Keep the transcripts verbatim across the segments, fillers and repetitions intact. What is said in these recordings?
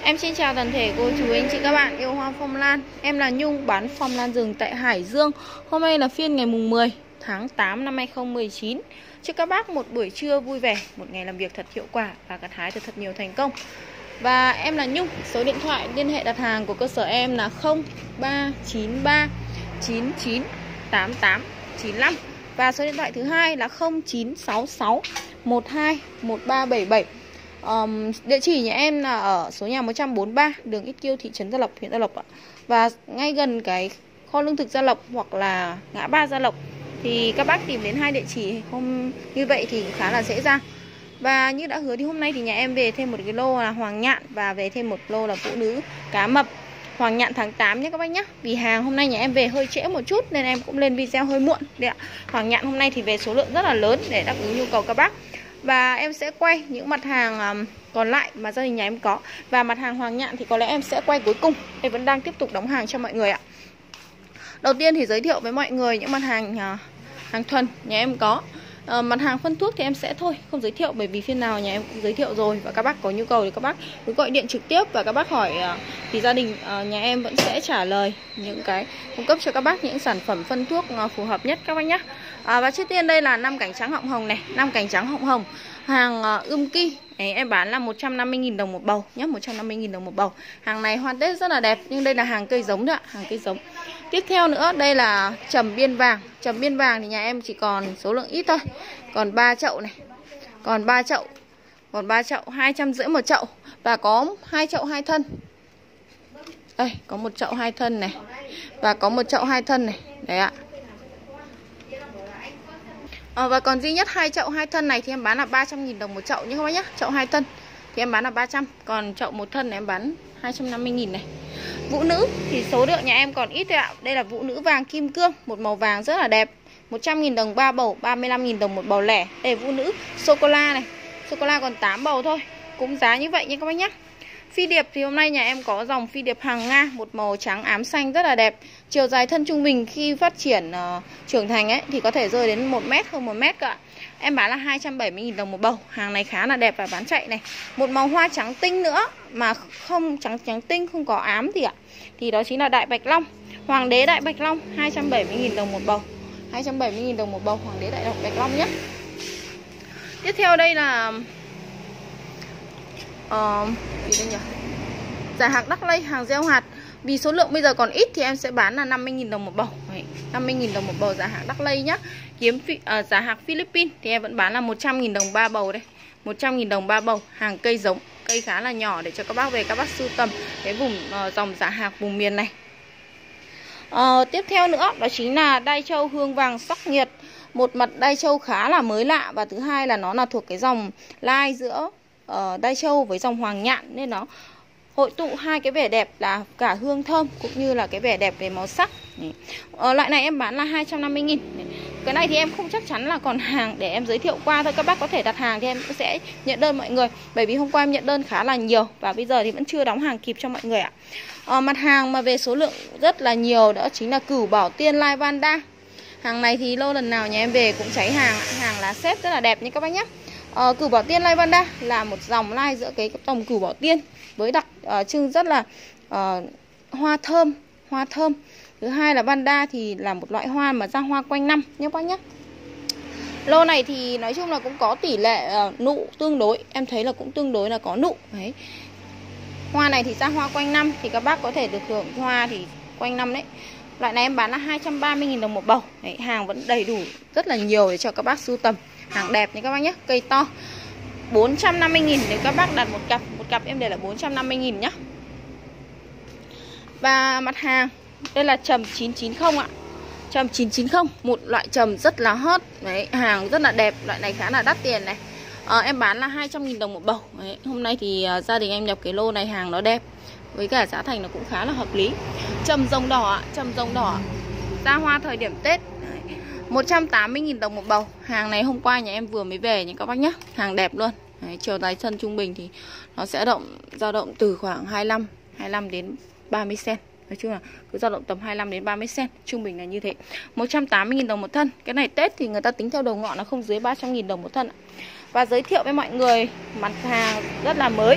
Em xin chào toàn thể cô chú anh chị các bạn yêu hoa phong lan. Em là Nhung, bán phong lan rừng tại Hải Dương. Hôm nay là phiên ngày mùng mười tháng tám năm hai nghìn không trăm mười chín. Chúc các bác một buổi trưa vui vẻ, một ngày làm việc thật hiệu quả và gặt hái được thật nhiều thành công. Và em là Nhung, số điện thoại liên hệ đặt hàng của cơ sở em là không ba chín ba chín chín tám tám chín lăm. Và số điện thoại thứ hai là không chín sáu sáu một hai một ba bảy bảy. Um, địa chỉ nhà em là ở số nhà một trăm bốn mươi ba đường Ít Kiêu, thị trấn Gia Lộc, huyện Gia Lộc ạ. Và ngay gần cái kho lương thực Gia Lộc hoặc là ngã ba Gia Lộc thì các bác tìm đến hai địa chỉ hôm như vậy thì khá là dễ dàng. Và như đã hứa thì hôm nay thì nhà em về thêm một cái lô là hoàng nhạn và về thêm một lô là phụ nữ cá mập hoàng nhạn tháng tám nhé các bác nhé. Vì hàng hôm nay nhà em về hơi trễ một chút nên em cũng lên video hơi muộn đấy ạ. Hoàng nhạn hôm nay thì về số lượng rất là lớn để đáp ứng nhu cầu các bác. Và em sẽ quay những mặt hàng còn lại mà gia đình nhà em có. Và mặt hàng hoàng nhạn thì có lẽ em sẽ quay cuối cùng. Em vẫn đang tiếp tục đóng hàng cho mọi người ạ. Đầu tiên thì giới thiệu với mọi người những mặt hàng hàng thuần nhà em có. À, mặt hàng phân thuốc thì em sẽ thôi không giới thiệu, bởi vì phiên nào nhà em cũng giới thiệu rồi. Và các bác có nhu cầu thì các bác cứ gọi điện trực tiếp và các bác hỏi thì gia đình nhà em vẫn sẽ trả lời những cái cung cấp cho các bác những sản phẩm phân thuốc phù hợp nhất các bác nhé. À, và trước tiên đây là năm cánh trắng họng hồng này, năm cánh trắng họng hồng hàng uh, ươm ki. Đấy, em bán là một trăm năm mươi nghìn đồng một bầu nhé, một trăm năm mươi nghìn đồng một bầu. Hàng này hoa tết rất là đẹp, nhưng đây là hàng cây giống đấy ạ, hàng cây giống. Tiếp theo nữa đây là trầm biên vàng. Trầm biên vàng thì nhà em chỉ còn số lượng ít thôi. Còn ba chậu này. Còn ba chậu. Còn ba chậu, hai trăm rưỡi một chậu. Và có hai chậu hai thân. Đây, có một chậu hai thân này. Và có một chậu hai thân này. Đấy ạ. À, và còn duy nhất hai chậu hai thân này thì em bán là ba trăm nghìn đồng một chậu nhé các bác nhé. Chậu hai thân thì em bán là ba trăm. Còn chậu một thân này em bán hai trăm năm mươi nghìn này. Vũ nữ thì số lượng nhà em còn ít thôi ạ. Đây là vũ nữ vàng kim cương, một màu vàng rất là đẹp, một trăm nghìn đồng ba bầu, ba mươi lăm nghìn đồng một bầu lẻ. Đây là vũ nữ sô-cô-la này. Sô-cô-la còn tám bầu thôi, cũng giá như vậy nha các bác nhé. Phi điệp thì hôm nay nhà em có dòng phi điệp hàng Nga, một màu trắng ám xanh rất là đẹp. Chiều dài thân trung bình khi phát triển uh, trưởng thành ấy thì có thể rơi đến một mét, hơn một mét cả. Em bán là hai trăm bảy mươi nghìn đồng một bầu. Hàng này khá là đẹp và bán chạy này. Một màu hoa trắng tinh nữa mà không trắng trắng tinh, không có ám gì ạ. Thì đó chính là đại bạch long. Hoàng đế đại bạch long hai trăm bảy mươi nghìn đồng một bầu. hai trăm bảy mươi nghìn đồng một bầu hoàng đế đại bạch long nhé. Tiếp theo đây là Ờ, gì đây nhỉ? Giải hạt Đắc Lây, hàng gieo hạt. Vì số lượng bây giờ còn ít thì em sẽ bán là năm mươi nghìn đồng một bầu. Đấy, năm mươi nghìn đồng một bầu giá hạt Đắc Lây nhá. Kiếm uh, giá hạt Philippines thì em vẫn bán là một trăm nghìn đồng ba bầu đây. một trăm nghìn đồng ba bầu, hàng cây giống, cây khá là nhỏ để cho các bác về các bác sưu tầm cái vùng uh, dòng giá hạt vùng miền này. Uh, tiếp theo nữa đó chính là đai trâu hương vàng sắc nhiệt. Một mặt đai trâu khá là mới lạ và thứ hai là nó là thuộc cái dòng lai giữa Uh, đai trâu với dòng hoàng nhạn nên nó hội tụ hai cái vẻ đẹp là cả hương thơm cũng như là cái vẻ đẹp về màu sắc. uh, Loại này em bán là hai trăm năm mươi nghìn. Cái này thì em không chắc chắn là còn hàng để em giới thiệu qua thôi. Các bác có thể đặt hàng thì em cũng sẽ nhận đơn mọi người. Bởi vì hôm qua em nhận đơn khá là nhiều và bây giờ thì vẫn chưa đóng hàng kịp cho mọi người ạ. uh, Mặt hàng mà về số lượng rất là nhiều đó chính là cửu bảo tiên lai vanda. Hàng này thì lâu lần nào nhà em về cũng cháy hàng. Hàng lá xếp rất là đẹp nha các bác nhé. Uh, cửu bảo tiên lai vanda là một dòng lai giữa cái dòng cửu bảo tiên với đặc uh, trưng rất là uh, hoa thơm, hoa thơm. Thứ hai là vanda thì là một loại hoa mà ra hoa quanh năm nhé bác nhé. Lô này thì nói chung là cũng có tỷ lệ uh, nụ tương đối, em thấy là cũng tương đối là có nụ. Đấy. Hoa này thì ra hoa quanh năm thì các bác có thể được hưởng hoa thì quanh năm đấy. Loại này em bán là hai trăm ba mươi nghìn đồng một bầu. Đấy, hàng vẫn đầy đủ rất là nhiều để cho các bác sưu tầm. Hàng đẹp nha các bác nhé, cây to. Bốn trăm năm mươi nghìn nếu các bác đặt một cặp. Một cặp em để là bốn trăm năm mươi nghìn nhé. Và mặt hàng đây là trầm chín chín không ạ. Trầm chín chín không, một loại trầm rất là hot. Đấy, hàng rất là đẹp, loại này khá là đắt tiền này. à, Em bán là hai trăm nghìn đồng một bầu. Đấy, hôm nay thì uh, gia đình em nhập cái lô này, hàng nó đẹp với cả giá thành nó cũng khá là hợp lý. Trầm rồng đỏ ạ, trầm rồng đỏ ra hoa thời điểm Tết. một trăm tám mươi nghìn đồng một bầu. Hàng này hôm qua nhà em vừa mới về nha các bác nhé. Hàng đẹp luôn. Đấy, chiều dài thân trung bình thì nó sẽ động dao động từ khoảng hai mươi lăm đến ba mươi xen. Nói chung là cứ dao động tầm hai mươi lăm đến ba mươi xen, trung bình là như thế. một trăm tám mươi nghìn đồng một thân. Cái này Tết thì người ta tính theo đầu ngọn nó không dưới ba trăm nghìn đồng một thân ạ. Và giới thiệu với mọi người mặt hàng rất là mới.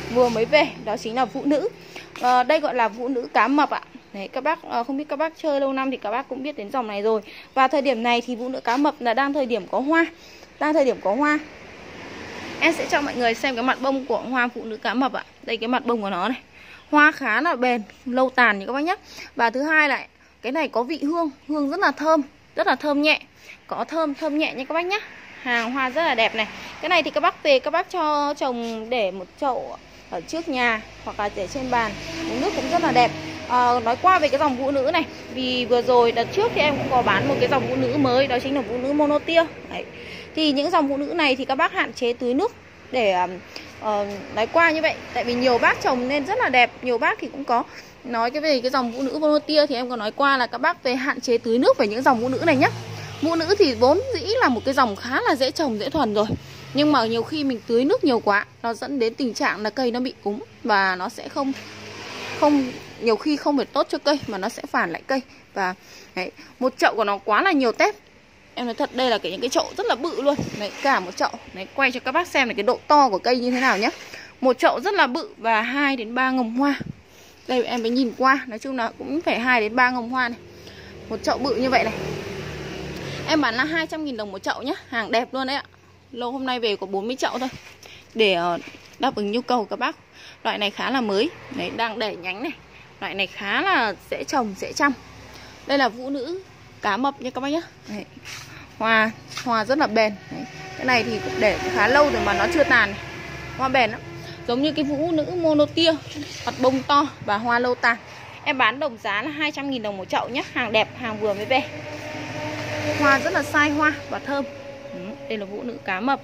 vừa mới về, đó chính là vũ nữ. à, Đây gọi là vũ nữ cá mập ạ. Đấy, các bác à, không biết các bác chơi lâu năm thì các bác cũng biết đến dòng này rồi. Và thời điểm này thì vũ nữ cá mập là đang thời điểm có hoa. Đang thời điểm có hoa. Em sẽ cho mọi người xem cái mặt bông của hoa phụ nữ cá mập ạ. Đây cái mặt bông của nó này. Hoa khá là bền, lâu tàn như các bác nhé. Và thứ hai lại, cái này có vị hương, hương rất là thơm, rất là thơm nhẹ. Có thơm, thơm nhẹ nha các bác nhé. Hàng hoa rất là đẹp này. Cái này thì các bác về các bác cho trồng để một chậu ở trước nhà hoặc là để trên bàn, uống nước cũng rất là đẹp. à, Nói qua về cái dòng vũ nữ này, vì vừa rồi đợt trước thì em cũng có bán một cái dòng vũ nữ mới, đó chính là vũ nữ mono tia. Đấy. Thì những dòng vũ nữ này thì các bác hạn chế tưới nước để uh, nói qua như vậy. Tại vì nhiều bác trồng nên rất là đẹp. Nhiều bác thì cũng có nói cái về cái dòng vũ nữ mono tia, thì em có nói qua là các bác về hạn chế tưới nước về những dòng vũ nữ này nhé. Vũ nữ thì vốn dĩ là một cái dòng khá là dễ trồng, dễ thuần rồi. Nhưng mà nhiều khi mình tưới nước nhiều quá, nó dẫn đến tình trạng là cây nó bị úng. Và nó sẽ không không nhiều khi không phải tốt cho cây, mà nó sẽ phản lại cây. Và đấy, một chậu của nó quá là nhiều tép. Em nói thật, đây là cái những cái chậu rất là bự luôn. Đấy, cả một chậu. Đấy, quay cho các bác xem này cái độ to của cây như thế nào nhé. Một chậu rất là bự và hai đến ba ngồng hoa. Đây em mới nhìn qua, nói chung là cũng phải hai đến ba ngồng hoa này. Một chậu bự như vậy này. Em bán là hai trăm nghìn đồng một chậu nhé. Hàng đẹp luôn đấy ạ. Lô hôm nay về có bốn mươi chậu thôi, để uh, đáp ứng nhu cầu của các bác. Loại này khá là mới. Đấy, đang đẻ nhánh này. Loại này khá là dễ trồng, dễ chăm. Đây là vũ nữ cá mập nha các bác nhé. Đấy. Hoa, hoa rất là bền. Đấy. Cái này thì để khá lâu rồi mà nó chưa tàn này. Hoa bền lắm. Giống như cái vũ nữ mono tia, mặt bông to và hoa lâu tàn. Em bán đồng giá là hai trăm nghìn đồng một chậu nhé. Hàng đẹp, hàng vừa mới về. Hoa rất là sai hoa và thơm. ừ, Đây là vũ nữ cá mập.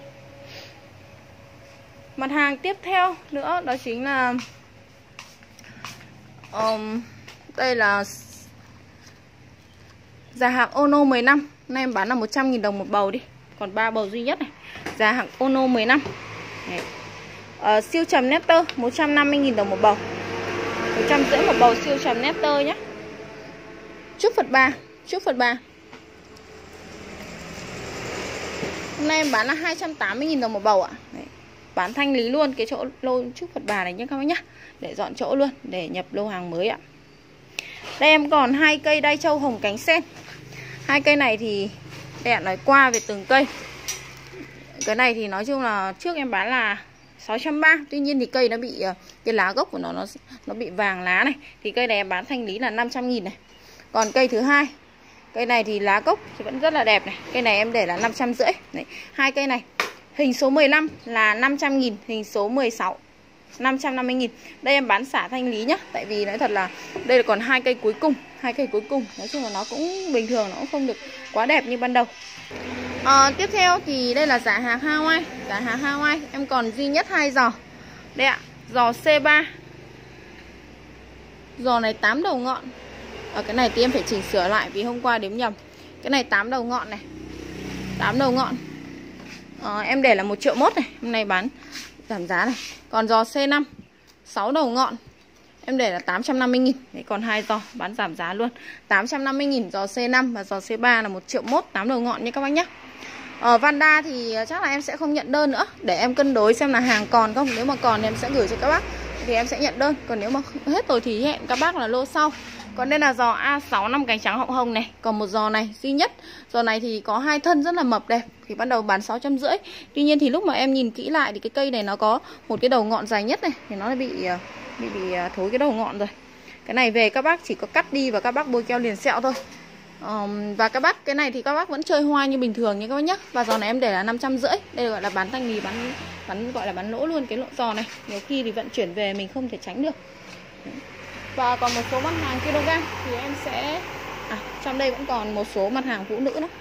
Mặt hàng tiếp theo nữa đó chính là um, đây là giá hàng Ono mười năm. Nay em bán là một trăm nghìn đồng một bầu đi. Còn ba bầu duy nhất này. Giá hàng Ono mười năm. uh, Siêu trầm Nectar một trăm năm mươi nghìn đồng một bầu. Một trăm rưỡi một bầu siêu trầm Nectar nhé. Trúc Phật Bà. Trúc Phật Bà hôm nay em bán là hai trăm tám mươi nghìn đồng một bầu ạ. Đấy. Bán thanh lý luôn cái chỗ lô Trúc Phật Bà này nhé các bác nhé. Để dọn chỗ luôn, để nhập lô hàng mới ạ. Đây em còn hai cây đai trâu hồng cánh sen. Hai cây này thì để nói qua về từng cây. Cái này thì nói chung là trước em bán là sáu trăm ba mươi. Tuy nhiên thì cây nó bị, cái lá gốc của nó nó, nó bị vàng lá này. Thì cây này em bán thanh lý là năm trăm nghìn này. Còn cây thứ hai, cây này thì lá gốc thì vẫn rất là đẹp này. Cây này em để là năm trăm rưỡi. Đấy. Hai cây này hình số mười lăm là năm trăm nghìn, hình số mười sáu năm trăm năm mươi nghìn. Đây em bán xả thanh lý nhá. Tại vì nói thật là đây là còn hai cây cuối cùng. Hai cây cuối cùng. Nói chung là nó cũng bình thường, nó cũng không được quá đẹp như ban đầu. à, Tiếp theo thì đây là giả hàng Hawaii. Giả hàng Hawaii em còn duy nhất hai giò. Đây ạ, giò C ba. Giò này tám đầu ngọn. Ở cái này thì em phải chỉnh sửa lại vì hôm qua đếm nhầm. Cái này tám đầu ngọn này. tám đầu ngọn. à, Em để là một triệu mốt này. Hôm nay bán giảm giá này. Còn giò C năm sáu đầu ngọn em để là tám trăm năm mươi nghìn. Đấy, còn hai giò bán giảm giá luôn. tám trăm năm mươi nghìn giò C năm và giò C ba là một triệu mốt tám đầu ngọn nha các bác nhé. Ở Vanda thì chắc là em sẽ không nhận đơn nữa, để em cân đối xem là hàng còn không. Nếu mà còn thì em sẽ gửi cho các bác, thì em sẽ nhận đơn. Còn nếu mà hết rồi thì hẹn các bác là lô sau. Còn đây là giò A sáu năm cánh trắng họng hồng này. Còn một giò này duy nhất. Giò này thì có hai thân rất là mập đẹp. Thì ban đầu bán sáu trăm rưỡi. Tuy nhiên thì lúc mà em nhìn kỹ lại thì cái cây này nó có một cái đầu ngọn dài nhất này. Thì nó bị bị, bị thối cái đầu ngọn rồi. Cái này về các bác chỉ có cắt đi và các bác bôi keo liền sẹo thôi. Um, và các bác, cái này thì các bác vẫn chơi hoa như bình thường nha các bác nhé. Và giò này em để là năm trăm rưỡi. Đây gọi là bán thanh lý, bán, bán gọi là bán lỗ luôn cái lỗ giò này. Nhiều khi thì vận chuyển về mình không thể tránh được. Và còn một số mặt hàng kg thì em sẽ à, trong đây vẫn còn một số mặt hàng phụ nữ nữa.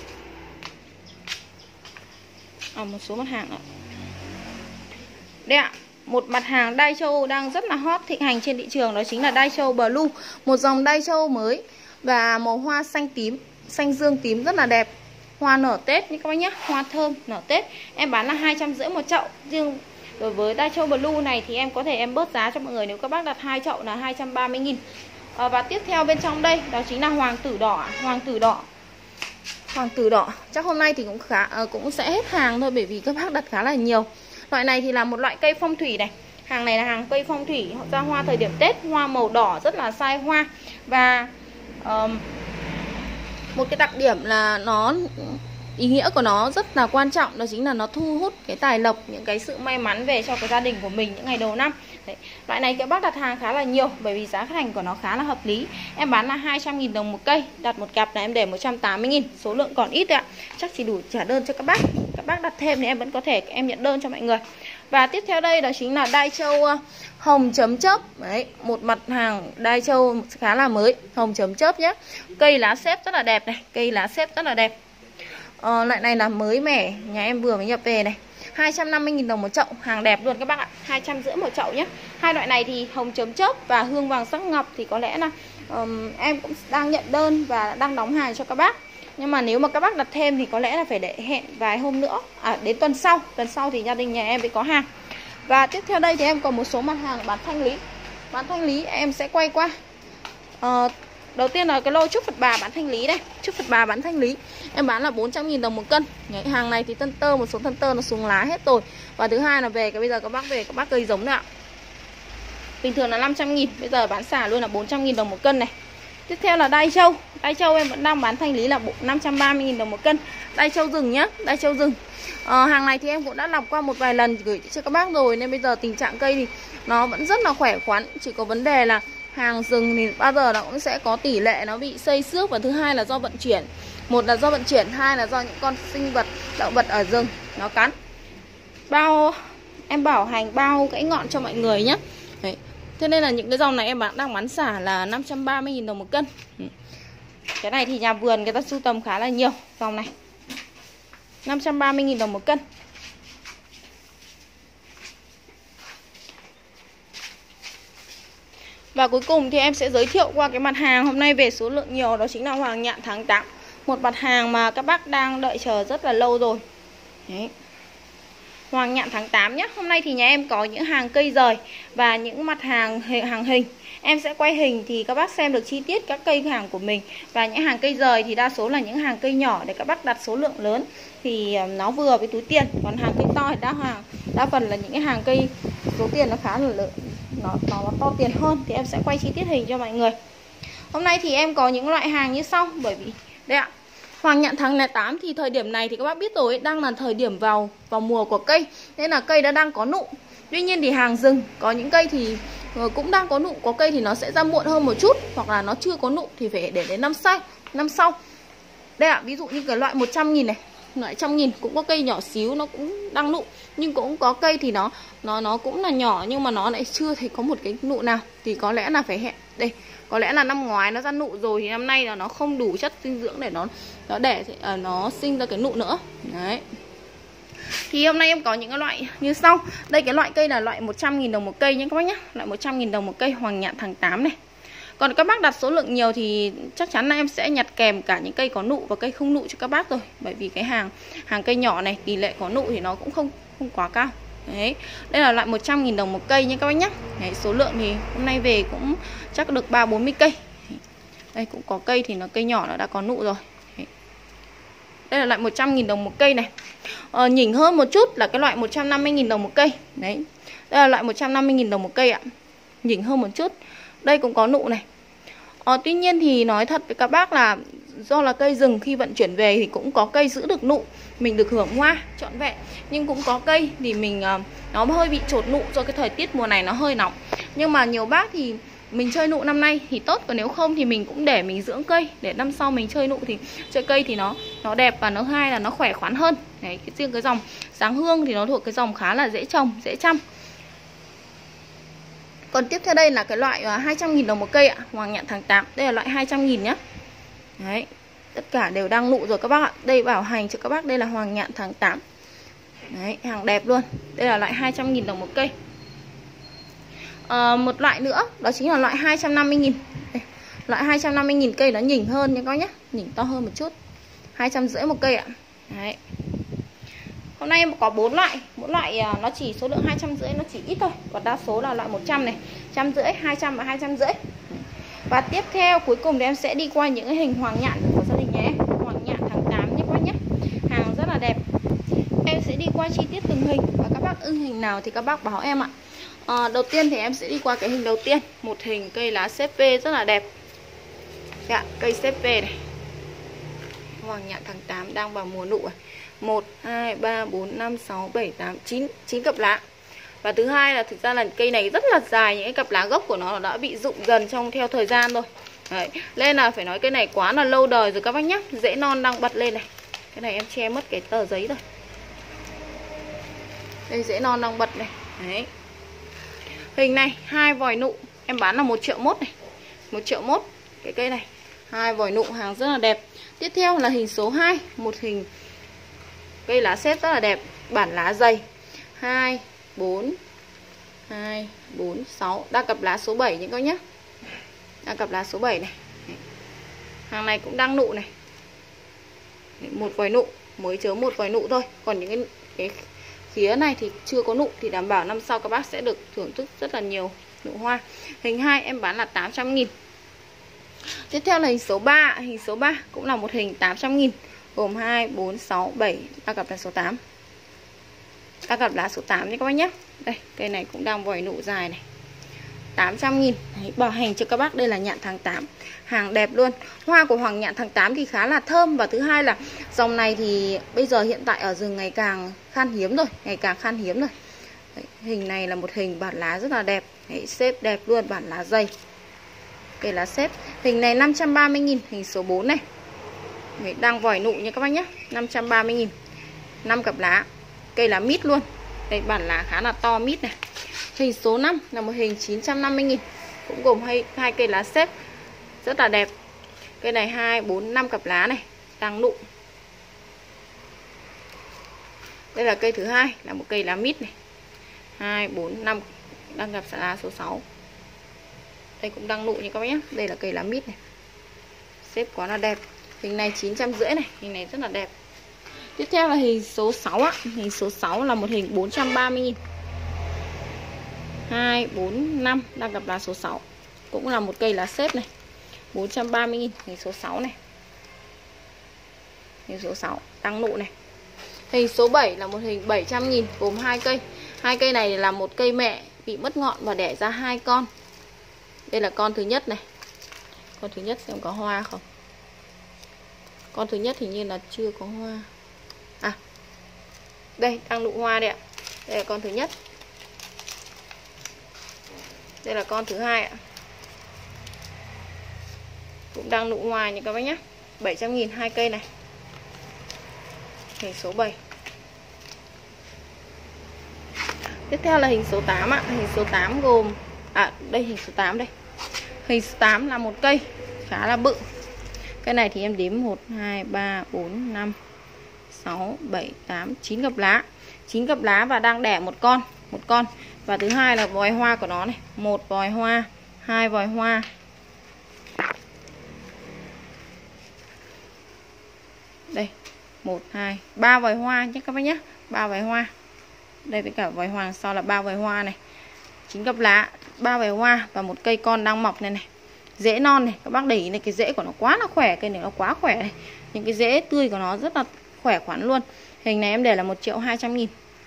À, một số mặt hàng nữa. Đây ạ, một mặt hàng đai trâu đang rất là hot thịnh hành trên thị trường, đó chính là đai trâu Blue. Một dòng đai trâu mới và màu hoa xanh tím, xanh dương tím rất là đẹp. Hoa nở Tết như các bác nhé, hoa thơm nở Tết. Em bán là hai trăm rưỡi một chậu. Riêng đối với đai trâu Blue này thì em có thể em bớt giá cho mọi người nếu các bác đặt hai chậu là hai trăm ba mươi nghìn. à, Và tiếp theo bên trong đây đó chính là hoàng tử đỏ. Hoàng tử đỏ Hoàng tử đỏ chắc hôm nay thì cũng khá à, cũng sẽ hết hàng thôi, bởi vì các bác đặt khá là nhiều. Loại này thì là một loại cây phong thủy này. Hàng này là hàng cây phong thủy, họ ra hoa thời điểm Tết, hoa màu đỏ rất là sai hoa. Và um, một cái đặc điểm là nó, ý nghĩa của nó rất là quan trọng, đó chính là nó thu hút cái tài lộc, những cái sự may mắn về cho cái gia đình của mình những ngày đầu năm. Đấy. Loại này các bác đặt hàng khá là nhiều bởi vì giá thành của nó khá là hợp lý. Em bán là hai trăm nghìn đồng một cây, đặt một cặp là em để một trăm tám mươi nghìn, số lượng còn ít đấy ạ. Chắc chỉ đủ trả đơn cho các bác. Các bác đặt thêm thì em vẫn có thể em nhận đơn cho mọi người. Và tiếp theo đây đó chính là đai trâu hồng chấm chớp. Đấy, một mặt hàng đai trâu khá là mới, hồng chấm chớp nhé. Cây lá xếp rất là đẹp này, cây lá xếp rất là đẹp. Ờ, loại này là mới mẻ, nhà em vừa mới nhập về này. Hai trăm năm mươi nghìn đồng một chậu, hàng đẹp luôn các bác ạ. Hai trăm rưỡi một chậu nhé. Hai loại này thì hồng chấm chớp và hương vàng sắc ngọc thì có lẽ là um, em cũng đang nhận đơn và đang đóng hàng cho các bác. Nhưng mà nếu mà các bác đặt thêm thì có lẽ là phải để hẹn vài hôm nữa, à đến tuần sau. Tuần sau thì gia đình nhà em mới có hàng. Và tiếp theo đây thì em còn một số mặt hàng bán thanh lý. Bán thanh lý em sẽ quay qua. Ờ, đầu tiên là cái lô trúc Phật Bà bán thanh lý đây. Trúc Phật Bà bán thanh lý em bán là bốn trăm nghìn đồng một cân. Đấy, hàng này thì thân tơ, một số thân tơ nó xuống lá hết rồi. Và thứ hai là về cái bây giờ các bác về các bác cây giống nữa ạ. Bình thường là năm trăm nghìn, bây giờ bán xả luôn là bốn trăm nghìn đồng một cân này. Tiếp theo là đai trâu. Đai trâu em vẫn đang bán thanh lý là năm trăm ba mươi nghìn đồng một cân. Đai trâu rừng nhá, đai trâu rừng. Ờ, hàng này thì em cũng đã lọc qua một vài lần gửi cho các bác rồi, nên bây giờ tình trạng cây thì nó vẫn rất là khỏe khoắn. Chỉ có vấn đề là hàng rừng thì bao giờ nó cũng sẽ có tỷ lệ nó bị xây xước. Và thứ hai là do vận chuyển. Một là do vận chuyển, hai là do những con sinh vật, động vật ở rừng nó cắn. Bao em bảo hành bao cái ngọn cho mọi người nhé. Đấy. Thế nên là những cái dòng này em bán đang bán xả là năm trăm ba mươi nghìn đồng một cân. Cái này thì nhà vườn người ta sưu tầm khá là nhiều. Dòng này năm trăm ba mươi nghìn đồng một cân. Và cuối cùng thì em sẽ giới thiệu qua cái mặt hàng hôm nay về số lượng nhiều, đó chính là hoàng nhạn tháng tám. Một mặt hàng mà các bác đang đợi chờ rất là lâu rồi. Đấy. Hoàng nhạn tháng tám nhé. Hôm nay thì nhà em có những hàng cây rời và những mặt hàng hàng hình. Em sẽ quay hình thì các bác xem được chi tiết các cây hàng của mình. Và những hàng cây rời thì đa số là những hàng cây nhỏ để các bác đặt số lượng lớn thì nó vừa với túi tiền. Còn hàng cây to thì đa hàng đa phần là những cái hàng cây số tiền nó khá là lớn, nó, nó to tiền hơn thì em sẽ quay chi tiết hình cho mọi người. Hôm nay thì em có những loại hàng như sau. Bởi vì đây ạ, hoàng nhạn tháng tám thì thời điểm này thì các bác biết rồi, đang là thời điểm vào vào mùa của cây, nên là cây đã đang có nụ. Tuy nhiên thì hàng rừng có những cây thì cũng đang có nụ, có cây thì nó sẽ ra muộn hơn một chút, hoặc là nó chưa có nụ thì phải để đến năm sau. Năm sau. Đây ạ, ví dụ như cái loại một trăm nghìn này, loại một trăm nghìn cũng có cây nhỏ xíu nó cũng đang nụ, nhưng cũng có cây thì nó nó nó cũng là nhỏ nhưng mà nó lại chưa thấy có một cái nụ nào, thì có lẽ là phải hẹn. Đây, có lẽ là năm ngoái nó ra nụ rồi thì năm nay là nó không đủ chất dinh dưỡng để nó nó để uh, nó sinh ra cái nụ nữa. Đấy. Thì hôm nay em có những cái loại như sau. Đây, cái loại cây là loại một trăm nghìn đồng một cây nhé các bác nhé. Loại một trăm nghìn đồng một cây hoàng nhạn tháng tám này. Còn các bác đặt số lượng nhiều thì chắc chắn là em sẽ nhặt kèm cả những cây có nụ và cây không nụ cho các bác rồi. Bởi vì cái hàng hàng cây nhỏ này tỷ lệ có nụ thì nó cũng không không quá cao. Đấy. Đây là loại một trăm nghìn đồng một cây nhé các bác nhé. Đấy, số lượng thì hôm nay về cũng chắc được ba bốn mươi cây. Đây cũng có cây thì nó cây nhỏ nó đã có nụ rồi. Đấy. Đây là loại một trăm nghìn đồng một cây này. Ờ, nhỉnh hơn một chút là cái loại một trăm năm mươi nghìn đồng một cây. Đấy. Đây là loại một trăm năm mươi nghìn đồng một cây ạ. Nhỉnh hơn một chút. Đây cũng có nụ này. Ờ, tuy nhiên thì nói thật với các bác là do là cây rừng khi vận chuyển về thì cũng có cây giữ được nụ, mình được hưởng hoa trọn vẹn. Nhưng cũng có cây thì mình uh, nó hơi bị trột nụ do cái thời tiết mùa này nó hơi nóng. Nhưng mà nhiều bác thì mình chơi nụ năm nay thì tốt, còn nếu không thì mình cũng để mình dưỡng cây, để năm sau mình chơi nụ thì chơi cây thì nó nó đẹp và nó hai là nó khỏe khoắn hơn. Đấy, cái riêng cái dòng Giáng Hương thì nó thuộc cái dòng khá là dễ trồng, dễ chăm. Còn tiếp theo đây là cái loại hai trăm nghìn đồng một cây ạ, hoàng nhạn tháng tám. Đây là loại hai trăm nghìn nhá. Đấy, tất cả đều đang nụ rồi các bác ạ. Đây bảo hành cho các bác, đây là hoàng nhạn tháng tám. Đấy, hàng đẹp luôn. Đây là loại hai trăm nghìn đồng một cây. À, một loại nữa, đó chính là loại hai trăm năm mươi nghìn. Đây, loại hai trăm năm mươi nghìn cây nó nhỉnh hơn nha các bác nhé. Nhỉnh to hơn một chút. hai trăm rưỡi một cây ạ. Đấy. Hôm nay em có bốn loại, mỗi loại nó chỉ số lượng hai trăm rưỡi, nó chỉ ít thôi. Còn đa số là loại một trăm này, một trăm rưỡi, hai trăm và hai trăm rưỡi. Và tiếp theo cuối cùng thì em sẽ đi qua những cái hình hoàng nhạn của gia đình nhà em. Hoàng nhạn tháng tám nhé các bác nhé. Hàng rất là đẹp. Em sẽ đi qua chi tiết từng hình và các bác ưng hình nào thì các bác báo em ạ. à, Đầu tiên thì em sẽ đi qua cái hình đầu tiên. Một hình cây lá xếp V rất là đẹp. Dạ, cây xếp V này, hoàng nhạn tháng tám đang vào mùa nụ rồi. Một, hai, ba, bốn, năm, sáu, bảy, tám, chín, chín cặp lá. Và thứ hai là thực ra là cây này rất là dài, những cái cặp lá gốc của nó đã bị rụng dần trong theo thời gian rồi. Đấy, nên là phải nói cây này quá là lâu đời rồi các bác nhé. Rễ non đang bật lên này. Cái này em che mất cái tờ giấy rồi. Đây rễ non đang bật này. Đấy. Hình này hai vòi nụ em bán là một triệu mốt này. Một triệu mốt cái cây này. Hai vòi nụ hàng rất là đẹp. Tiếp theo là hình số hai, một hình cây lá xếp rất là đẹp, bản lá dày. Hai, bốn, hai, bốn, sáu. Đang cặp lá số bảy những con nhé. Đang cặp lá số bảy này. Hàng này cũng đang nụ này. Một vòi nụ, mới chớm một vòi nụ thôi. Còn những cái, cái khía này thì chưa có nụ, thì đảm bảo năm sau các bác sẽ được thưởng thức rất là nhiều nụ hoa. Hình hai em bán là tám trăm nghìn. Tiếp theo là hình số ba. Hình số ba cũng là một hình tám trăm nghìn, gồm hai, bốn, sáu, bảy. Ta cặp là số tám. Ta cặp lá số tám nha các bác nhé. Đây, cây này cũng đang vòi nụ dài này, tám trăm nghìn. Đấy, bảo hành cho các bác. Đây là nhạn tháng tám, hàng đẹp luôn. Hoa của hoàng nhạn tháng tám thì khá là thơm. Và thứ hai là dòng này thì bây giờ hiện tại ở rừng ngày càng khan hiếm rồi, ngày càng khan hiếm rồi. Đấy, hình này là một hình bản lá rất là đẹp. Đấy, xếp đẹp luôn, bản lá dày, cây lá xếp. Hình này năm trăm ba mươi nghìn, hình số bốn này. Đấy, đang vòi nụ nha các bác nhé. Năm trăm ba mươi nghìn, năm cặp lá, cây lá mít luôn. Đây, bản lá khá là to mít này. Hình số năm là một hình chín trăm năm mươi nghìn, cũng gồm hai, hai cây lá xếp rất là đẹp. Cây này hai, bốn, năm cặp lá này, đang nụ. Đây là cây thứ hai, là một cây lá mít này. Hai, bốn, năm, đang gặp lá số sáu. Đây cũng đang nụ như các bác nhé. Đây là cây lá mít này, xếp quá là đẹp. Hình này chín trăm rưỡi này, hình này rất là đẹp. Tiếp theo là hình số sáu ạ. Hình số sáu là một hình bốn trăm ba mươi nghìn. Hai, bốn, năm, đang gặp lá số sáu. Cũng là một cây lá xếp này, bốn trăm ba mươi nghìn, hình số sáu này. Hình số sáu, đang nụ này. Hình số bảy là một hình bảy trăm nghìn, gồm hai cây. Hai cây này là một cây mẹ bị mất ngọn và đẻ ra hai con. Đây là con thứ nhất này. Con thứ nhất xem có hoa không. Con thứ nhất hình như là chưa có hoa. À, đây đang nụ hoa đây ạ. Đây là con thứ nhất. Đây là con thứ hai ạ. Cũng đang nụ hoa như các bác nhé. Bảy trăm nghìn hai cây này. Hình số bảy. Tiếp theo là hình số tám ạ. Hình số tám gồm, à đây hình số tám đây. Hình số tám là một cây khá là bự. Cái này thì em đếm một, hai, ba, bốn, năm, sáu, bảy, tám, chín cặp lá. chín cặp lá và đang đẻ một con, một con. Và thứ hai là vòi hoa của nó này, một vòi hoa, hai vòi hoa. Đây, một, hai, ba vòi hoa nhé các bác nhé, ba vòi hoa. Đây với cả vòi hoa sau là ba vòi hoa này. chín cặp lá, ba vòi hoa và một cây con đang mọc này này. Rễ non này, các bác để ý này, cái rễ của nó quá là khỏe, cây này nó quá khỏe này. Những cái rễ tươi của nó rất là khỏe khoắn luôn. Hình này em để là một triệu hai trăm nghìn.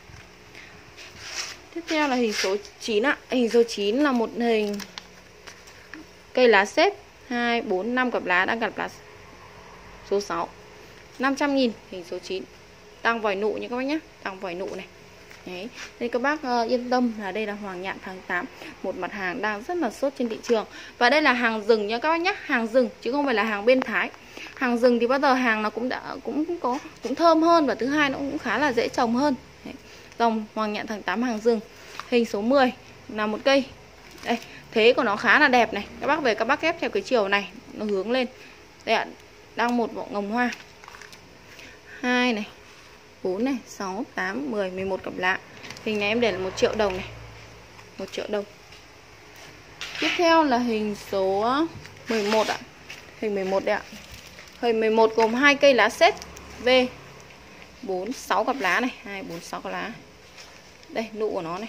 Tiếp theo là hình số chín ạ. Hình số chín là một hình cây lá xếp, hai, bốn, năm cặp lá, đang cặp lá số sáu. năm trăm nghìn, hình số chín. Đang vòi nụ nha các bác nhé, đang vòi nụ này. Đấy, đây các bác uh, yên tâm là đây là hoàng nhạn tháng tám, một mặt hàng đang rất là sốt trên thị trường. Và đây là hàng rừng nha các bác nhé, hàng rừng chứ không phải là hàng bên Thái. Hàng rừng thì bao giờ hàng nó cũng đã cũng có cũng thơm hơn, và thứ hai nó cũng khá là dễ trồng hơn. Đấy, dòng hoàng nhạn tháng tám hàng rừng. Hình số mười là một cây. Đây, thế của nó khá là đẹp này. Các bác về các bác ghép theo cái chiều này, nó hướng lên. Đây ạ, đang một bộ ngồng hoa. Hai này, bốn này, sáu, tám, mười, mười một cặp lá. Hình này em để là một triệu đồng này. một triệu đồng. Tiếp theo là hình số mười một ạ. Hình mười một đây ạ. Hình mười một gồm hai cây lá xếp V, bốn, sáu cặp lá này, hai, bốn, sáu cặp lá. Đây nụ của nó này.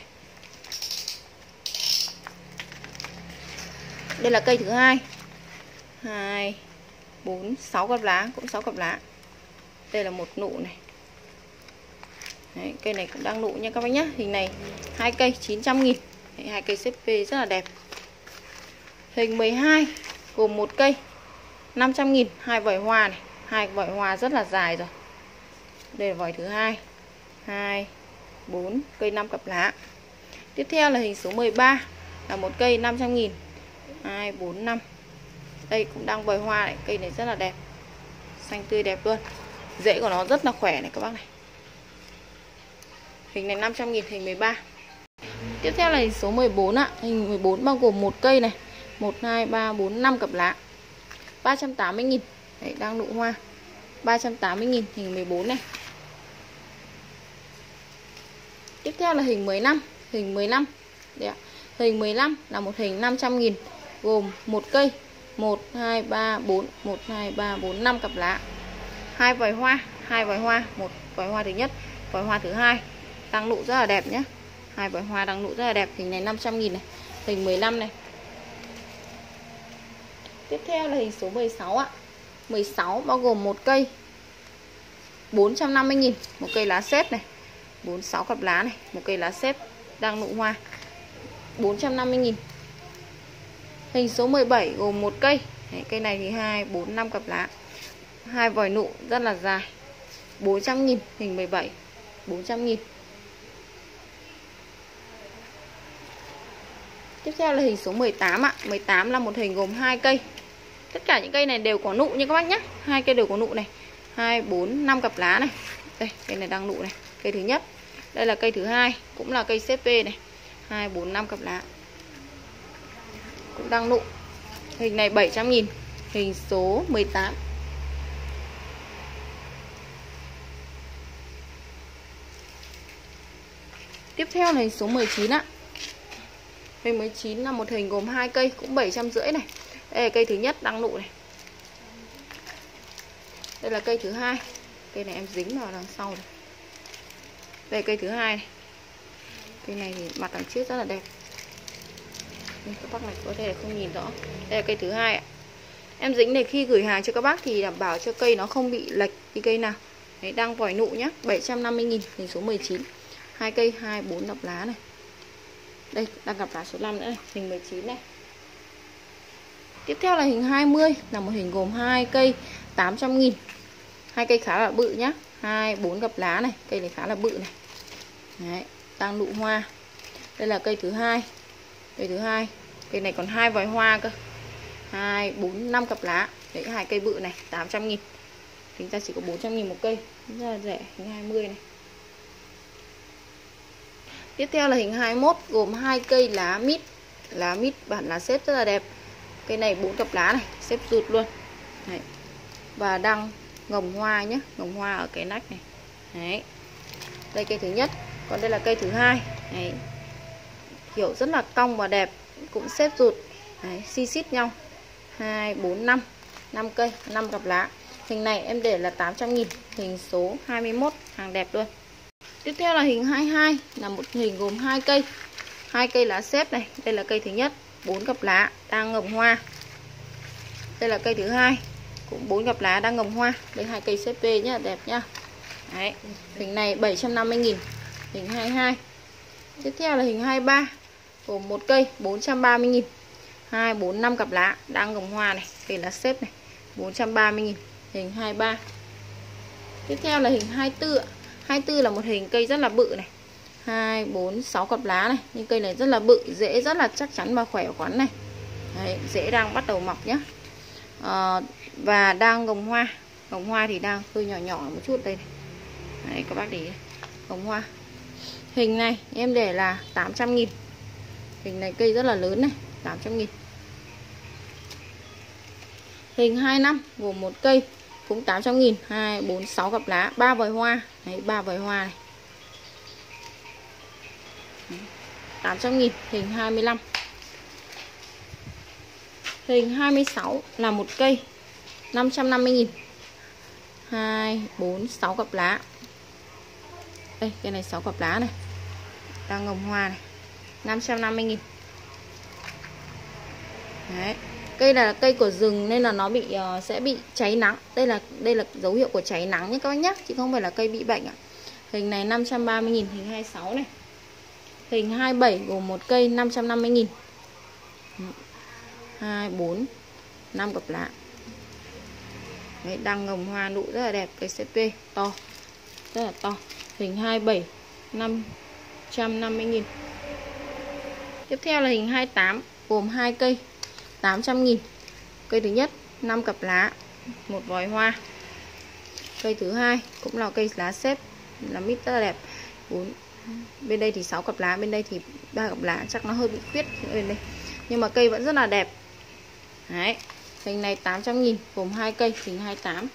Đây là cây thứ hai. hai, bốn, sáu cặp lá, cũng sáu cặp lá. Đây là một nụ này. Đấy, cây này cũng đang nụ nha các bác nhé. Hình này hai cây chín trăm nghìn. Đấy, hai cây xếp vê rất là đẹp. Hình mười hai gồm một cây năm trăm nghìn, hai vòi hoa này, hai vòi hoa rất là dài rồi. Đây là vòi thứ hai, hai, bốn, cây năm cặp lá. Tiếp theo là hình số mười ba là một cây năm trăm nghìn, hai, bốn, năm. Đây cũng đang vòi hoa này, cây này rất là đẹp, xanh tươi đẹp luôn. Rễ của nó rất là khỏe này các bác này. Hình này năm trăm nghìn, hình mười ba. Tiếp theo là hình số mười bốn ạ. Hình mười bốn bao gồm một cây này, một, hai, ba, bốn, năm cặp lá, ba trăm tám mươi nghìn. Đấy, đang nụ hoa, ba trăm tám mươi nghìn, hình mười bốn này. Tiếp theo là hình mười lăm. Hình mười lăm. Đấy ạ. Hình mười lăm là một hình năm trăm nghìn, gồm một cây, một, hai, ba, bốn, một, hai, ba, bốn, năm cặp lá, hai vòi hoa, hai vòi hoa, một vòi hoa thứ nhất, vòi hoa thứ hai, đang nụ rất là đẹp nhé. Hai vòi hoa đang nụ rất là đẹp. Hình này năm trăm nghìn này, hình mười lăm này. Tiếp theo là hình số mười sáu ạ. mười sáu bao gồm một cây bốn trăm năm mươi nghìn, một cây lá xếp này, bốn, sáu cặp lá này, một cây lá xếp đang nụ hoa, bốn trăm năm mươi nghìn. Hình số mười bảy gồm một cây. Đấy, cây này thì hai, bốn, năm cặp lá, hai vòi nụ rất là dài, bốn trăm nghìn, hình mười bảy, bốn trăm nghìn. Tiếp theo là hình số mười tám ạ. mười tám là một hình gồm hai cây. Tất cả những cây này đều có nụ nha các bác nhé. Hai cây đều có nụ này, hai, bốn, năm cặp lá này. Đây, cây này đang nụ này, cây thứ nhất. Đây là cây thứ hai, cũng là cây xếp vê này, hai, bốn, năm cặp lá, cũng đang nụ. Hình này bảy trăm nghìn, hình số mười tám. Tiếp theo là hình số mười chín ạ. Hình mười chín là một hình gồm hai cây, cũng bảy trăm rưỡi này. Đây là cây thứ nhất đang nụ này. Đây là cây thứ hai. Cây này em dính vào đằng sau này. Đây là cây thứ hai này. Cây này thì mặt đằng trước rất là đẹp. Đây, các bác này có thể là không nhìn rõ. Đây là cây thứ hai ạ. Em dính này khi gửi hàng cho các bác thì đảm bảo cho cây nó không bị lệch đi cây nào. Đấy, đang vòi nụ nhá, bảy trăm năm mươi nghìn, hình số mười chín. Hai cây, hai, bốn cặp lá này. Đây, đang gặp lá số năm nữa này, hình mười chín này. Tiếp theo là hình hai mươi, là một hình gồm hai cây tám trăm nghìn. Hai cây khá là bự nhá, hai, bốn cặp lá này, cây này khá là bự này. Đấy, đang nụ hoa. Đây là cây thứ hai. Cây thứ hai, cây này còn hai vòi hoa cơ. hai, bốn, năm cặp lá. Đấy, hai cây bự này, tám trăm nghìn. Tính ra chỉ có bốn trăm nghìn một cây, rất là rẻ, hình hai mươi này. Tiếp theo là hình hai mươi mốt, gồm hai cây lá mít. Lá mít bản lá xếp rất là đẹp. Cây này bốn cặp lá này, xếp rụt luôn. Đấy. Và đang ngồng hoa nhé, ngồng hoa ở cái nách này. Đấy. Đây cây thứ nhất, còn đây là cây thứ hai. Đấy. Kiểu rất là cong và đẹp, cũng xếp rụt. Đấy, xi xít nhau. hai, bốn, năm, năm cây, năm cặp lá. Hình này em để là tám trăm nghìn, hình số hai mươi mốt, hàng đẹp luôn. Tiếp theo là hình hai mươi hai, là một hình gồm hai cây. Hai cây lá xếp này, đây là cây thứ nhất, bốn cặp lá đang ngồng hoa. Đây là cây thứ hai, cũng bốn cặp lá đang ngồng hoa. Đây hai cây xếp vê nhá, đẹp nhá. Đấy, hình này bảy trăm năm mươi nghìn, hình hai mươi hai. Tiếp theo là hình hai mươi ba, gồm một cây bốn trăm ba mươi nghìn. hai, bốn, năm cặp lá đang ngồng hoa này, cây lá xếp này, bốn trăm ba mươi nghìn, hình hai mươi ba. Tiếp theo là hình hai mươi tư ạ. hai mươi tư là một hình cây rất là bự này, hai, bốn, sáu cặp lá này. Nhưng cây này rất là bự, rễ rất là chắc chắn và khỏe khoắn này. Đấy, rễ đang bắt đầu mọc nhá. à, Và đang ngồng hoa. Ngồng hoa thì đang hơi nhỏ nhỏ một chút đây này. Đấy, các bác để ý, ngồng hoa. Hình này em để là tám trăm nghìn. Hình này cây rất là lớn này, tám trăm nghìn. Hình hai mươi lăm gồm một cây, cũng tám trăm nghìn, hai, bốn, sáu cặp lá, ba vòi hoa. Đấy, ba vòi hoa này. tám trăm nghìn, hình hai mươi lăm. Hình hai mươi sáu là một cây năm trăm năm mươi nghìn. hai, bốn, sáu cặp lá. Đây, cây này sáu cặp lá này. Đang ngồng hoa này, năm trăm năm mươi nghìn. Đấy. Cây là cây của rừng nên là nó bị uh, sẽ bị cháy nắng. Đây là đây là dấu hiệu của cháy nắng nhé các bác nhé, chứ không phải là cây bị bệnh ạ. Hình này năm trăm ba mươi nghìn, hình hai mươi sáu này. Hình hai bảy gồm một cây năm trăm năm mươi nghìn. hai, bốn, năm cặp lá. Đấy, đăng ngồng hoa nụ rất là đẹp. Cây xê pê to, rất là to. Hình hai bảy, năm trăm năm mươi nghìn. Tiếp theo là hình hai tám gồm hai cây tám trăm nghìn. Cây thứ nhất năm cặp lá, một vòi hoa. Cây thứ hai cũng là cây lá xếp, là mít rất là đẹp. bốn Bên đây thì sáu cặp lá, bên đây thì ba cặp lá, chắc nó hơi bị khuyết bên đây. Nhưng mà cây vẫn rất là đẹp. Đấy, hình này tám trăm nghìn gồm hai cây, hình hai tám.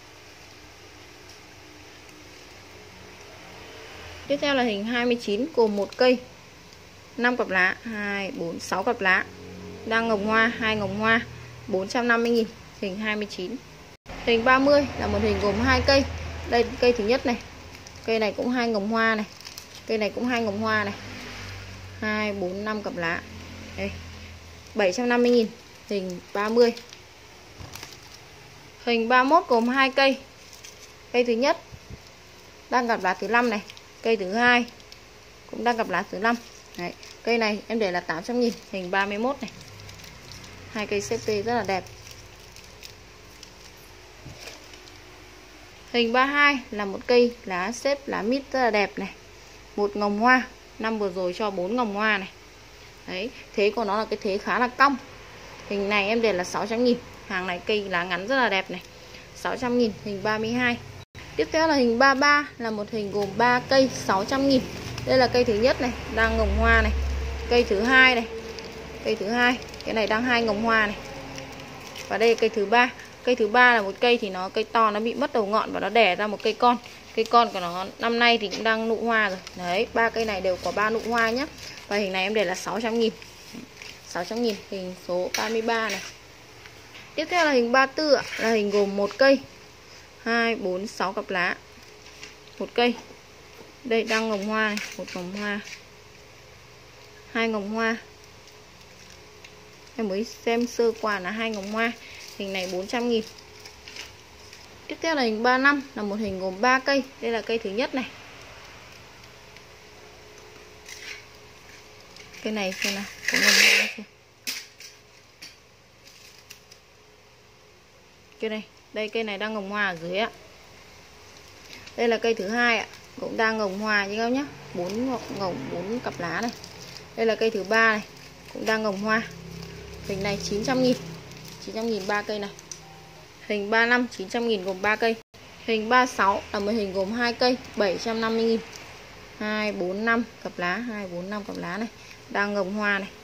Tiếp theo là hình hai mươi chín gồm một cây năm cặp lá, hai, bốn, sáu cặp lá. Đang ngồng hoa, hai ngồng hoa, bốn trăm năm mươi nghìn, hình hai mươi chín. Hình ba mươi là một hình gồm hai cây. Đây cây thứ nhất này. Cây này cũng hai ngồng hoa này. Cây này cũng hai ngồng hoa này. hai, bốn, năm cặp lá. Đây. bảy trăm năm mươi nghìn, hình ba mươi. Hình ba mươi mốt gồm hai cây. Cây thứ nhất đang cặp lá thứ năm này. Cây thứ hai cũng đang cặp lá thứ năm. Đấy. Cây này em để là tám trăm nghìn, hình ba mươi mốt này. Hai cây xê pê rất là đẹp. Hình ba mươi hai là một cây lá xếp lá mít rất là đẹp này. Một ngồng hoa, năm vừa rồi cho bốn ngồng hoa này. Đấy, thế của nó là cái thế khá là cong. Hình này em để là sáu trăm nghìn. Hàng này cây lá ngắn rất là đẹp này. sáu trăm nghìn, hình ba mươi hai. Tiếp theo là hình ba mươi ba là một hình gồm ba cây sáu trăm nghìn. Đây là cây thứ nhất này, đang ngồng hoa này. Cây thứ hai này. Cây thứ hai, cái này đang hai ngồng hoa này. Và đây là cây thứ ba. Cây thứ ba là một cây thì nó cây to, nó bị mất đầu ngọn và nó đẻ ra một cây con. Cây con của nó năm nay thì cũng đang nụ hoa rồi. Đấy, ba cây này đều có ba nụ hoa nhé. Và hình này em để là sáu trăm nghìn. sáu trăm nghìn, hình số ba mươi ba này. Tiếp theo là hình ba mươi tư ạ, là hình gồm một cây, hai, bốn, sáu cặp lá. Một cây. Đây đang ngồng hoa này, một ngồng hoa. Hai ngồng hoa. Em mới xem sơ qua là hai ngồng hoa. Hình này bốn trăm nghìn. Tiếp theo là hình ba mươi lăm, là một hình gồm ba cây. Đây là cây thứ nhất này. Cây này xem nào, có ngồng hoa chưa? Cây này, đây cây này đang ngồng hoa ở dưới ạ. Đây là cây thứ hai ạ, cũng đang ngồng hoa như các nhá, bốn ngồng bốn cặp lá này. Đây là cây thứ ba này, cũng đang ngồng hoa. Hình này chín trăm nghìn. chín trăm nghìn ba cây này. Hình ba mươi lăm chín trăm nghìn gồm ba cây. Hình ba mươi sáu là một hình gồm hai cây, bảy trăm năm mươi nghìn. hai, bốn, năm cặp lá, hai, bốn, năm cặp lá này, đang ngồng hoa này.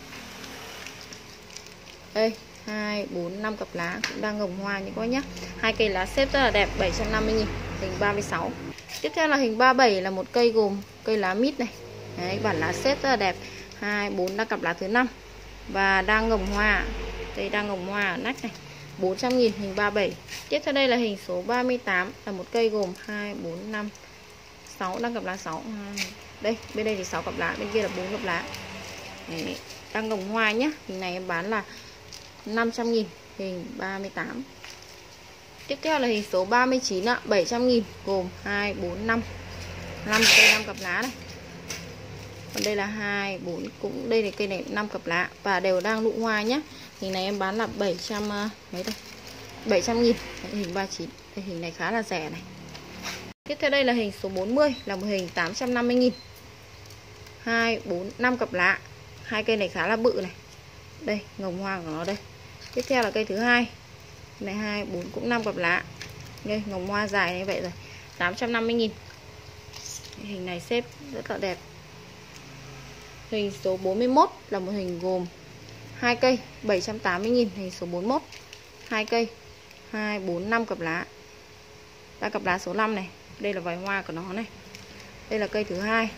Đây, hai, bốn, năm cặp lá cũng đang ngồng hoa như các bác nhé. Hai cây lá xếp rất là đẹp, bảy trăm năm mươi nghìn, hình ba mươi sáu. Tiếp theo là hình ba mươi bảy là một cây gồm cây lá mít này. Đấy, bản lá xếp rất là đẹp. hai, bốn đang cặp lá thứ năm và đang ngồng hoa. Đây đang ngồng hoa ở nách này. bốn trăm nghìn, hình ba mươi bảy. Tiếp theo đây là hình số ba mươi tám, là một cây gồm hai, bốn, năm, sáu đang cặp lá sáu. Đây, bên đây thì sáu cặp lá, bên kia là bốn cặp lá. Đấy, đang ngồng hoa nhé. Hình này em bán là năm trăm nghìn, hình ba mươi tám. Tiếp theo là hình số ba mươi chín ạ, bảy trăm nghìn, gồm hai, bốn, năm, năm cây năm cặp lá này. Còn đây là hai, bốn, cũng đây là cây này năm cặp lá và đều đang nụ hoa nhé. Hình này em bán là bảy trăm mấy đây? bảy trăm nghìn, hình ba mươi chín. Đây, hình này khá là rẻ này. Tiếp theo đây là hình số bốn mươi, là một hình tám trăm năm mươi nghìn. hai, bốn, năm cặp lá. Hai cây này khá là bự này. Đây, ngồng hoa của nó đây. Tiếp theo là cây thứ hai. Này hai, bốn cũng năm cặp lá. Đây, ngồng hoa dài như vậy rồi. tám trăm năm mươi nghìn. Hình này xếp rất là đẹp. Hình số bốn mươi mốt là một hình gồm hai cây, bảy trăm tám mươi nghìn, hình số bốn mươi mốt. Hai cây, hai, bốn, năm cặp lá. Đã cặp lá số năm này. Đây là vài hoa của nó này. Đây là cây thứ hai.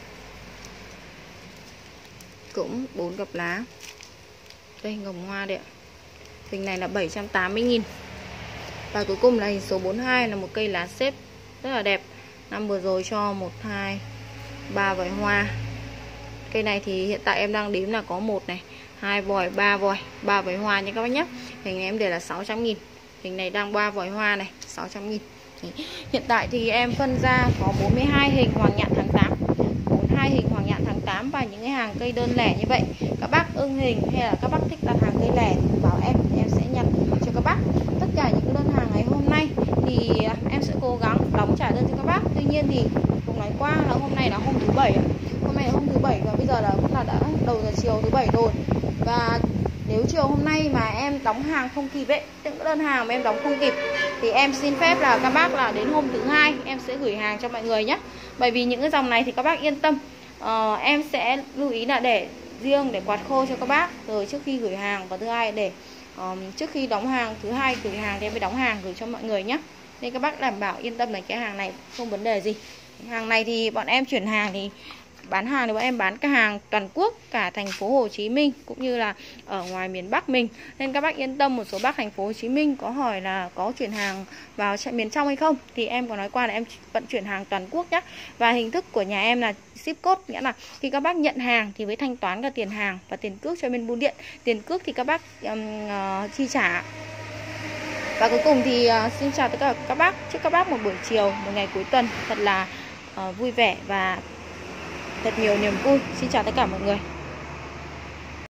Cũng bốn cặp lá. Đây ngồng hoa đấy ạ. Hình này là bảy trăm tám mươi nghìn. Và cuối cùng là hình số bốn mươi hai, là một cây lá xếp rất là đẹp. Năm vừa rồi cho một, hai, ba vòi hoa. Cây này thì hiện tại em đang đếm là có một này, hai vòi, ba vòi, ba vòi hoa nha các bác nhé. Hình này em để là sáu trăm nghìn. Hình này đang ba vòi hoa này, sáu trăm nghìn. Hiện tại thì em phân ra có bốn mươi hai hình hoàng nhạn tháng tám, bốn mươi hai hình hoàng nhạn tháng tám. tám và những cái hàng cây đơn lẻ như vậy. Các bác ưng hình hay là các bác thích đặt hàng cây lẻ thì bảo em, em sẽ nhận cho các bác. Tất cả những cái đơn hàng ngày hôm nay thì em sẽ cố gắng đóng trả đơn cho các bác. Tuy nhiên thì cũng nói qua là hôm nay là hôm thứ bảy, hôm nay là hôm thứ bảy và bây giờ là cũng là đã đầu giờ chiều thứ bảy rồi. Và nếu chiều hôm nay mà em đóng hàng không kịp ấy, những cái đơn hàng mà em đóng không kịp thì em xin phép là các bác là đến hôm thứ hai em sẽ gửi hàng cho mọi người nhé. Bởi vì những cái dòng này thì các bác yên tâm, uh, em sẽ lưu ý là để riêng để quạt khô cho các bác rồi trước khi gửi hàng, và thứ hai để um, trước khi đóng hàng, thứ hai gửi hàng thì em mới đóng hàng gửi cho mọi người nhé. Nên các bác đảm bảo yên tâm là cái hàng này không vấn đề gì. Hàng này thì bọn em chuyển hàng thì bán hàng thì bọn em bán cả hàng toàn quốc, cả thành phố Hồ Chí Minh cũng như là ở ngoài miền Bắc mình. Nên các bác yên tâm, một số bác thành phố Hồ Chí Minh có hỏi là có chuyển hàng vào miền trong hay không thì em có nói qua là em vận chuyển hàng toàn quốc nhé. Và hình thức của nhà em là ship code, nghĩa là khi các bác nhận hàng thì với thanh toán cả tiền hàng và tiền cước cho bên bưu điện. Tiền cước thì các bác um, uh, chi trả. Và cuối cùng thì uh, xin chào tất cả các bác. Chúc các bác một buổi chiều, một ngày cuối tuần thật là uh, vui vẻ và thật nhiều niềm vui. Xin chào tất cả mọi người.